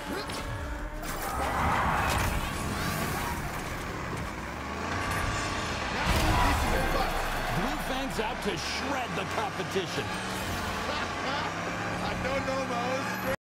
Blue Fang's out to shred the competition. I don't know, Mo.